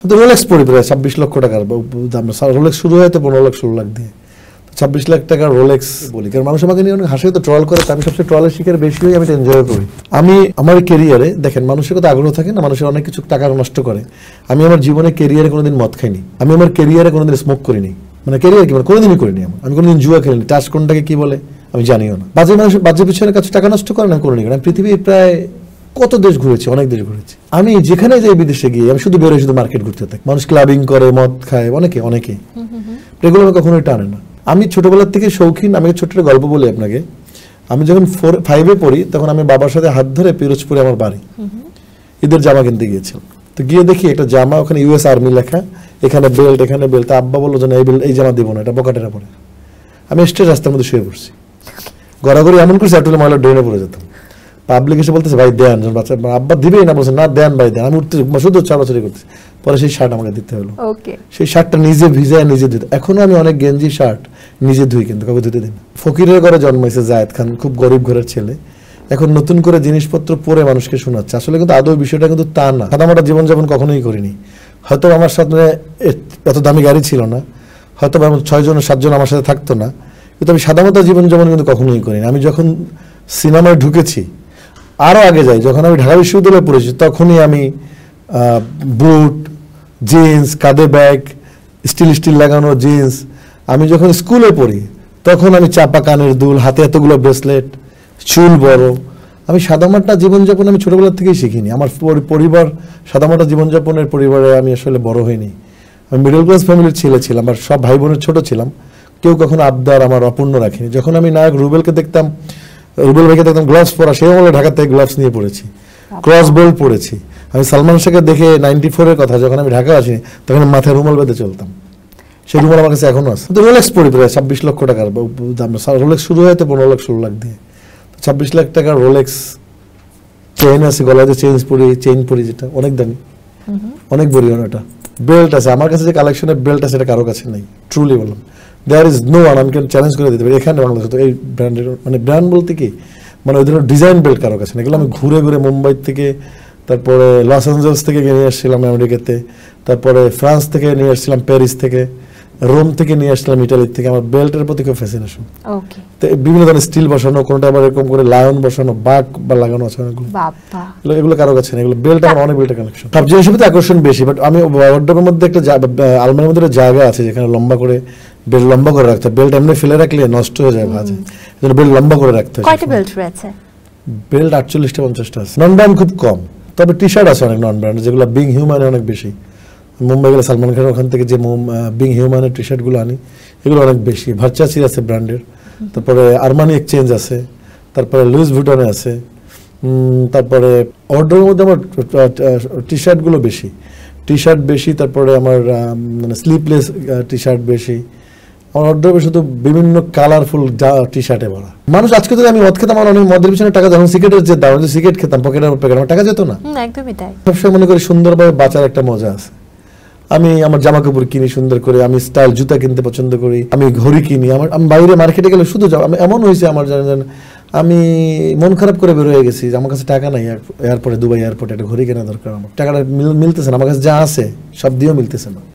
তো রোলেক্স পড়ি প্রায় 26 লক্ষ টাকার দাম। রোলেক্স শুরু হয় তো 15 লাখ 16 লাখ দিয়ে, 26 লাখ টাকার রোলেক্স বলি। কারণ মানুষ আমাকে নিয়ে অনেক হাসে, তো ট্রল করে, আমি সবচেয়ে ট্রলের শিকার বেশি হই, আমি এনজয় করি। আমি আমার ক্যারিয়ারে দেখেন, মানুষের কথা আগ্রহ থাকে না, মানুষের অনেক কিছু টাকা নষ্ট করে। আমি আমার জীবনে ক্যারিয়ারে কোনোদিন মদ খাইনি, আমি আমার ক্যারিয়ারে কোনোদিন স্মোক করিনি, মানে ক্যারিয়ার কি মানে কোনোদিনই করিনি। আমি কোনোদিন জুয়া খেলিনি, টাচ কোনটাকে কি বলে আমি জানিও না। বাজে মানুষ বাজে পিছনে কাছে টাকা নষ্ট করে না, করিনি। আমি পৃথিবীর প্রায় কত দেশ ঘুরেছি, অনেক দেশ ঘুরেছি। আমি যেখানে যাই বিদেশে গিয়ে আমি শুধু বেরোই, শুধু মার্কেট ঘুরতে থাকি। মানুষ ক্লাবিং করে, মদ খায়, অনেকে এগুলো আমি কখনোই টানে না। আমি ছোটবেলার থেকে শৌখিন। আমি ছোট্ট একটা গল্প বলি আপনাকে। আমি যখন 4-5 পড়ি, তখন আমি বাবার সাথে হাত ধরে পিরোজপুরে আমার বাড়ি, ঈদের জামা কিনতে গিয়েছিলাম। তো গিয়ে দেখি একটা জামা, ওখানে US আর্মি লেখা, এখানে বেল্ট, এখানে বেল্ট। আব্বা বললো যে এই জামা দিব না, এটা বকাটেরা পরে। আমি স্টেজ রাস্তার মধ্যে শুয়ে পড়ছি, গড়াগড়ি এমন করছি একটু ময়লা ড্রেনে পড়ে যেতাম। পাবলিক এসে বলতেছে ভাই দেন, বাচ্চা আব্বা দিবেই না, বলছে না দেন ভাই দেন। আমি উঠতে শুধু চালাচালি করতেছি। পরে সেই শার্ট আমাকে দিতে হলো। সেই শার্টটা নিজে ভিজায় নিজে ধুতে। এখনো আমি অনেক গেঞ্জি শার্ট নিজে ধুই, কিন্তু কাউকে ধুতে দিই না। ফকিরের ঘরে জন্মাইছে জায়েদ খান, খুব গরিব ঘরের ছেলে। এখন নতুন করে জিনিসপত্র পরে মানুষকে শোনাচ্ছে। আসলে কিন্তু আদৌ বিষয়টা কিন্তু তা না। সাদামাটা জীবনযাপন কখনোই করিনি। হয়তো আমার সাথে এত দামি গাড়ি ছিল না, হয়তো 6-7 জন আমার সাথে থাকতো না, কিন্তু আমি সাদামাটা জীবনযাপন কিন্তু কখনোই করিনি। আমি যখন সিনেমায় ঢুকেছি, আরও আগে যাই, যখন আমি ঢাকা বিশ্ববিদ্যালয়ে পড়েছি, তখনই আমি বুট, জিন্স, কাঁধে ব্যাগ, স্টিল লাগানো জিন্স। আমি যখন স্কুলে পড়ি, তখন আমি চাপা কানের দুল, হাতে এতগুলো ব্রেসলেট, চুল বড়। আমি সাদামাটা জীবনযাপন আমি ছোটবেলা থেকেই শিখিনি। আমার পরিবার সাদামাটা জীবনযাপনের পরিবারে আমি আসলে বড় হইনি। আমি মিডল ক্লাস ফ্যামিলির ছেলে ছিলাম, আর সব ভাই বোনের ছোট ছিলাম। কেউ কখনো আবদার আমার অপূর্ণ রাখিনি। যখন আমি নায়ক রুবেলকে দেখতাম, রুবেল ভাইকে দেখতাম গ্লাভস পরা, সেই আমলে ঢাকা থেকে গ্লাভস নিয়ে পড়েছি, ক্রস বেল্ট পড়েছি। আমি সালমান শাহকে দেখে 94-এর কথা, যখন আমি ঢাকা আসিনি, তখন মাথায় রুমাল বেঁধে চলতাম। সেই রুমাল আমার কাছে এখনো আছে। তো রোলেক্স পড়ি প্রায় 26 লক্ষ টাকার দাম। রোলেক্স শুরু হয় তো 15 লাখ 16 লাখ দিয়ে, 26 লাখ টাকার রোলেক্স চেইন আছে, গলাতে চেইন পরি, যেটা অনেক দামি, অনেক বড়িও ওটা। বেল্ট আছে আমার কাছে, যে কালেকশনের বেল্ট আছে এটা কারো কাছে নেই। ট্রুলি বললাম, দেয়ার ইজ নো ওয়ান। আমি চ্যালেঞ্জ করে দিতে পারি এখানে বাংলাদেশে তো এই ব্র্যান্ডের, মানে ব্র্যান্ড বলতে কি, মানে ওই ধরনের ডিজাইন বেল্ট কারো কাছে নেই। এগুলো আমি ঘুরে ঘুরে মুম্বাই থেকে, তারপরে লস অ্যাঞ্জেলস থেকে নিয়ে আসছিলাম আমেরিকাতে, তারপরে ফ্রান্স থেকে নিয়ে আসছিলাম, প্যারিস থেকে, রোম থেকে নিয়ে আসলাম, ইটালির থেকে। আমার বেল্টের প্রতি খুব ফ্যাসিনেশন। তো বিভিন্ন ধরনের স্টিল বসানো, কোনটা আবার এরকম করে লায়ন বসানো, বাঘ বা লাগানো আছে অনেকগুলো। এগুলো কারো কাছে নেই। এগুলো বেল্ট আমার অনেক বেল্টের কালেকশন। সব জিনিসের প্রতি আকর্ষণ বেশি। বাট আমি ওয়ার্ডরোবের মধ্যে একটা আলমারির মধ্যে জায়গা আছে যেখানে লম্বা করে বেল্ট লম্বা করে রাখতে হয়। বেল্ট এমনি ফেলে রাখলে নষ্ট হয়ে যায়, ভাজে। বেল্ট লম্বা করে রাখতে হয়। কয়টা বেল্ট রয়েছে? বেল্ট 48-50টা আছে। নন ব্র্যান্ড খুব কম, তবে টি শার্ট আছে অনেক নন ব্র্যান্ড, যেগুলো বিং হিউম্যানে অনেক বেশি। মুম্বাই গেলে সালমান খানের ওখান থেকে যে বিং হিউম্যানের টি শার্টগুলো আনি, এগুলো অনেক বেশি। ভার্চাসি আছে ব্র্যান্ডের, তারপরে আরমানি এক্সচেঞ্জ আছে, তারপরে লুইস ভুটনে আছে, তারপরে অর্ডারের মধ্যে আমার টি শার্টগুলো বেশি, টি শার্ট বেশি, তারপরে আমার মানে স্লিপলেস টি শার্ট বেশি। আমার অর্ডারে শুধু বিভিন্ন কালারফুল টি শার্টে ভরা। মানুষ আজকে যদি আমি মদ খেতাম, আমার অনেক মদের পিছনে টাকা, যখন সিগারেটের যে দাম, সিগারেট খেতাম পকেটের প্যাকেট, আমার টাকা যেত না। একদমই তাই। সবসময় মনে করি সুন্দরভাবে বাঁচার একটা মজা আছে। আমি আমার জামা কাপড় কিনি সুন্দর করে, আমি স্টাইল জুতা কিনতে পছন্দ করি, আমি ঘড়ি কিনি। আমি বাইরে মার্কেটে গেলে শুধু আমি এমন হয়েছে আমার, জানেন আমি মন খারাপ করে বের হয়ে গেছি, আমার কাছে টাকা নাই, এয়ারপোর্টে দুবাই এয়ারপোর্টে একটা ঘড়ি কেনা দরকার, আমার টাকাটা মিলতেছে না, আমার কাছে যা আছে সব দিয়েও মিলতেছে না।